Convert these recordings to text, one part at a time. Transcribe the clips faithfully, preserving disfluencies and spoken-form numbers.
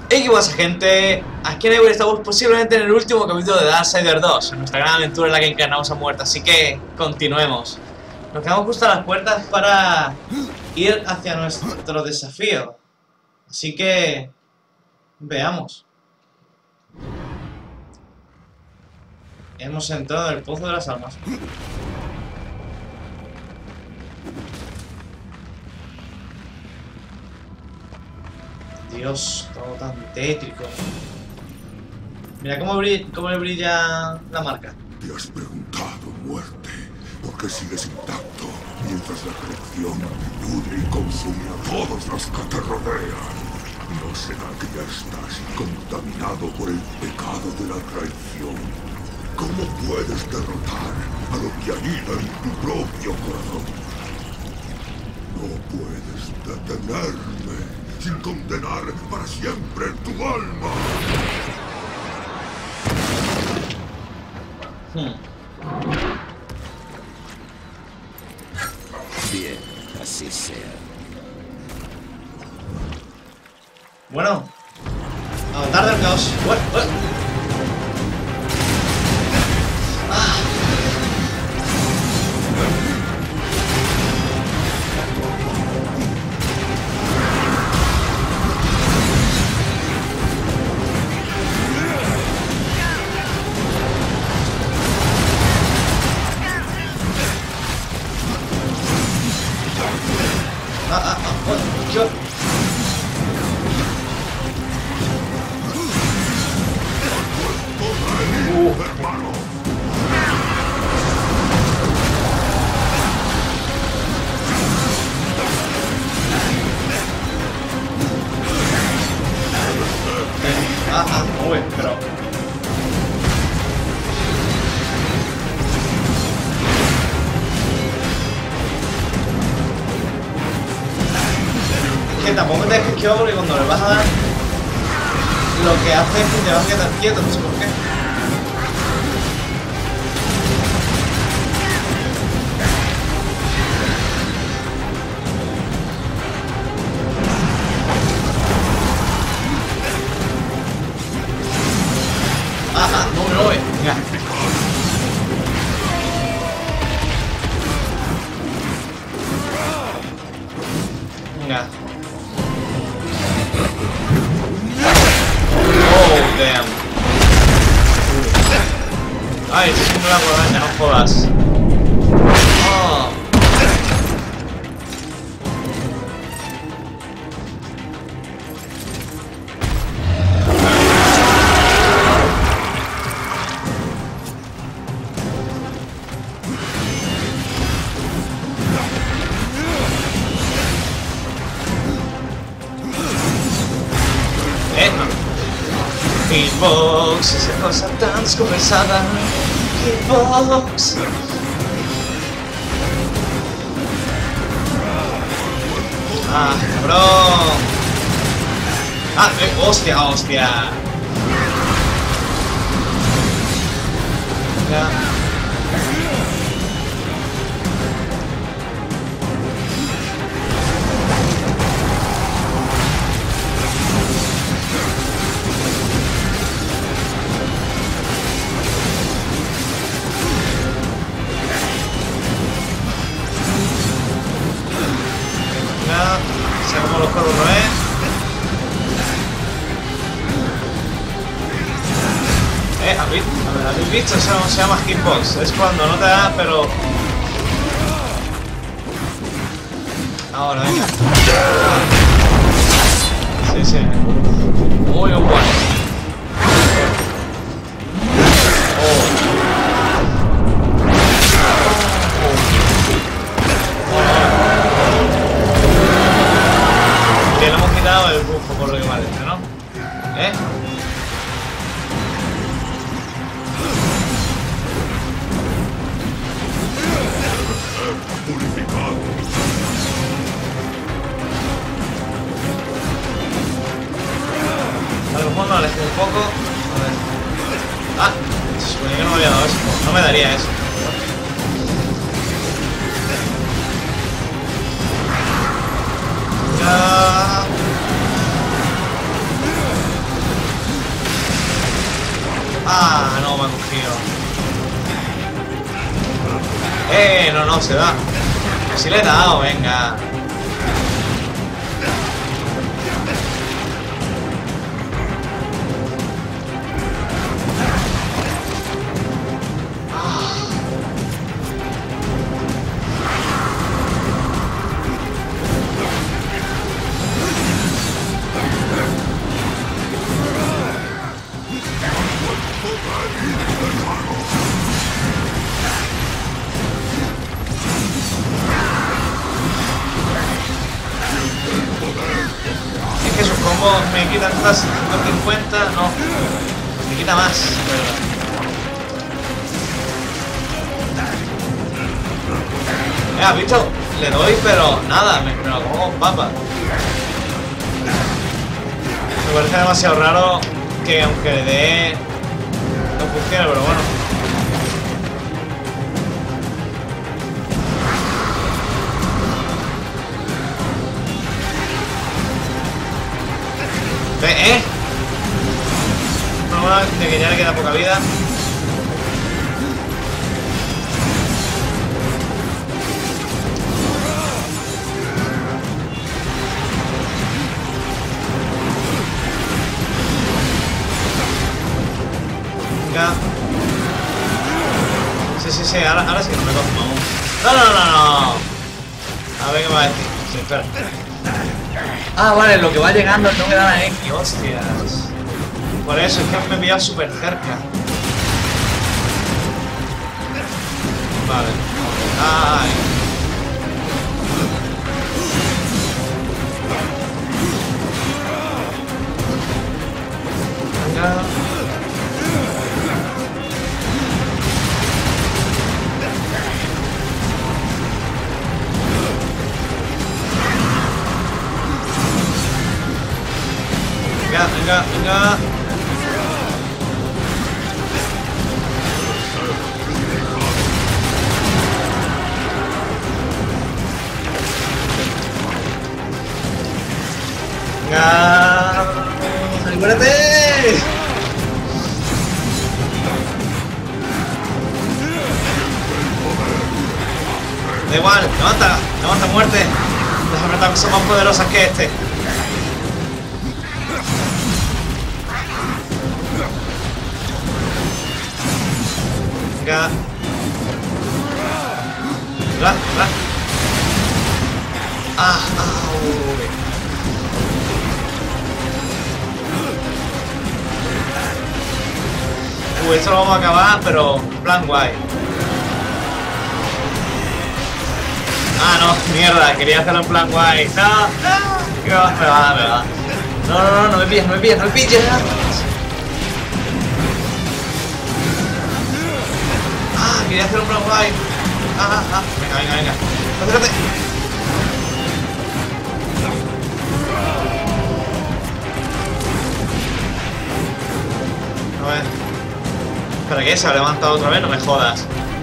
Hey, ¿qué pasa, gente? Aquí en Ever estamos posiblemente en el último capítulo de Darksiders dos, en nuestra gran aventura en la que encarnamos a muerte, así que continuemos. Nos quedamos justo a las puertas para ir hacia nuestro desafío, así que veamos. Hemos entrado en el Pozo de las Almas. Dios, todo tan tétrico. Mira cómo, brilla, cómo le brilla la marca. Te has preguntado, muerte, por qué sigues intacto mientras la corrupción nutre y consume a todos los que te rodean. ¿No será que ya estás contaminado por el pecado de la traición? ¿Cómo puedes derrotar a lo que anida en tu propio corazón? No puedes detenerme sin condenar para siempre tu alma. Hmm. Bien, así sea. Bueno, avatar del caos. Bueno, bueno. Ah. Ah, ah, ah, bueno, yo... Hermano. Ah, ah, uy, pero... Que tampoco te dejes esquivar porque cuando le vas a dar, lo que hace es que te vas a quedar quieto, no sé por qué. Ah, ah, no me voy. Venga. Venga. Oh, damn. Ay, es que no la puedo dañar, no jodas. Oh. Eh, Hitbox, esa cosa tan descompensada. Hitbox. Ah, cabrón. Ah, eh, hostia, hostia. Ya. Sé cómo los corros, ¿no es? Eh, ¿habéis, ¿habéis visto? Eso se llama hitbox. Es cuando no te da, pero... Ahora, venga. Sí, sí. Muy bueno. Oh. Que le hemos quitado el bufo por lo que parece, ¿no? ¿Eh? Purificado. A lo mejor lo alejo un poco. A ver. Ah, se suponía que no me había dado eso. No me daría eso. Ya. tío. Eh, no, no, se da. Sí le he dado, venga. Es que sus combos me quitan casi ciento cincuenta, no, me quita más. Eh, ¿has visto? Le doy, pero nada, me, me lo como con papa. Me parece demasiado raro que aunque le dé no funcione, pero bueno. ¿Eh? Bueno, de que ya le queda poca vida. Venga. Sí, sí, sí, ahora, ahora sí que no me cojo, vamos. No, no, no, no. A ver qué me va a decir. Sí, espera. Ah, vale, lo que va llegando no me da la X, hostias. Por eso, es que me he pillado súper cerca. Vale. Ay. Venga. Venga, venga, venga. Venga. ¡Recupérate! Da igual, levanta, levanta muerte. Las apretas son más poderosas que este. Venga. Ra, ra. Ah, ah, uy. Uy, esto lo vamos a acabar, pero en plan guay. Ah, no, mierda, quería hacerlo en plan guay. No, no, me va, me va, me va. No, no, no, no me pilles, no me pilles, no me pilles. Ah, quería hacer un plan guay. Ah, ah, ah. Venga, venga, venga. Acércate. A ver. ¿Para qué? ¿Se ha levantado otra vez? No me jodas.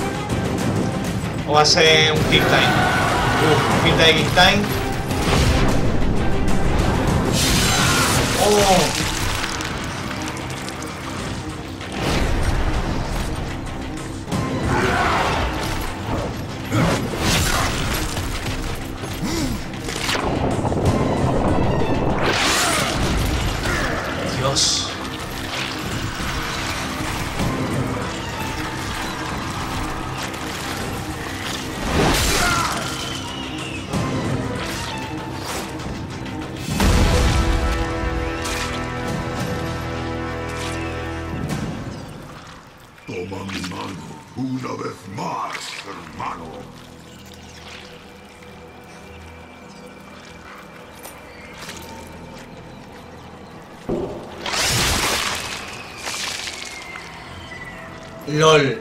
O va a ser un kick time. Uf, pinta de kick time. Oh. Dios. Toma mi mano una vez más, hermano. LOL.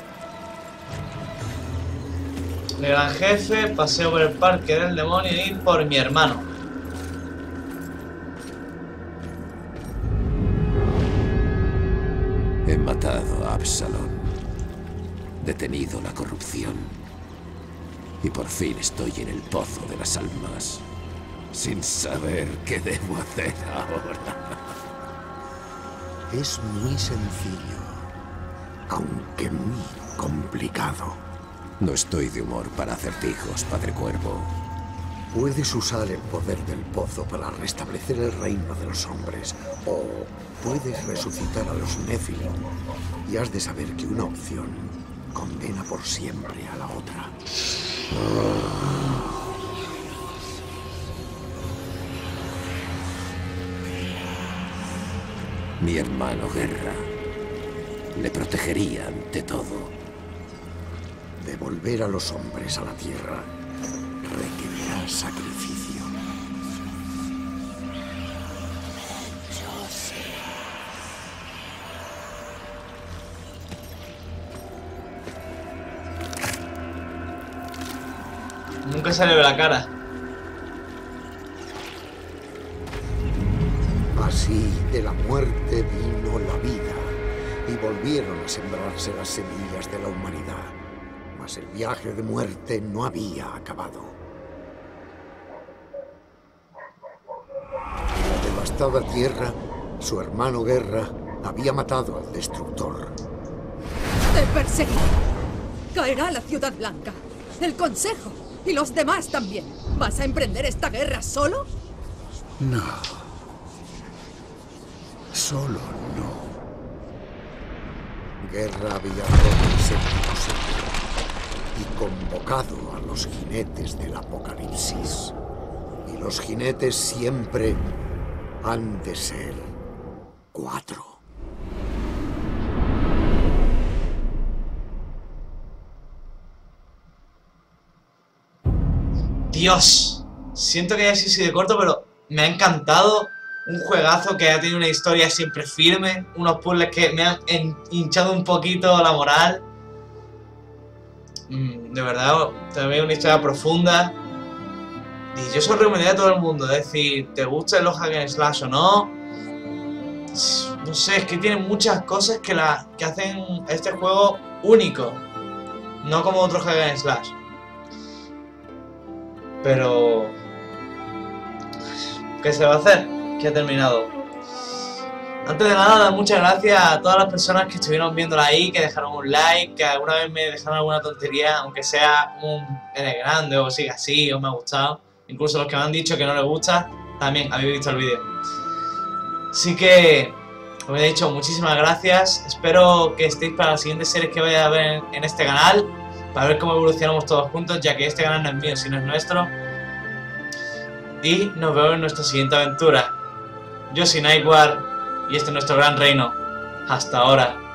El gran jefe, paseo por el parque del demonio y por mi hermano. He matado a Absalón, detenido la corrupción, y por fin estoy en el pozo de las almas, sin saber qué debo hacer ahora. Es muy sencillo. aunque muy complicado. No estoy de humor para acertijos, Padre Cuervo. Puedes usar el poder del pozo para restablecer el reino de los hombres, o puedes resucitar a los Nephilim, y has de saber que una opción condena por siempre a la otra. Mi hermano Guerra le protegería ante todo. Devolver a los hombres a la tierra requerirá sacrificio. Nunca se le ve la cara. Así de la muerte vino la vida, y volvieron a sembrarse las semillas de la humanidad. Mas el viaje de muerte no había acabado. En la devastada tierra, su hermano Guerra había matado al destructor. Te perseguiré. Caerá la Ciudad Blanca, el Consejo y los demás también. ¿Vas a emprender esta guerra solo? No. Solo no. Guerra había roto el séptimo sello y convocado a los jinetes del apocalipsis. Y los jinetes siempre han de ser cuatro. Dios, siento que haya sido así de corto, pero me ha encantado. Un juegazo que ha tenido una historia siempre firme, unos puzzles que me han hinchado un poquito la moral. Mm, de verdad, también una historia profunda. Y yo se lo recomendaría a todo el mundo, es decir, te gustan los hack and slash o no. No sé, es que tiene muchas cosas que, la, que hacen este juego único. No como otros hack and slash. Pero... ¿qué se va a hacer? Que ha terminado. Antes de nada, dar muchas gracias a todas las personas que estuvieron viéndola ahí, que dejaron un like, que alguna vez me dejaron alguna tontería, aunque sea un eres grande o siga así, o me ha gustado. Incluso los que me han dicho que no les gusta, también habéis visto el vídeo. Así que, como he dicho, muchísimas gracias. Espero que estéis para las siguientes series que vaya a ver en, en este canal, para ver cómo evolucionamos todos juntos, ya que este canal no es mío, sino es nuestro. Y nos vemos en nuestra siguiente aventura. Yo soy Nightwar y este es nuestro gran reino. Hasta ahora.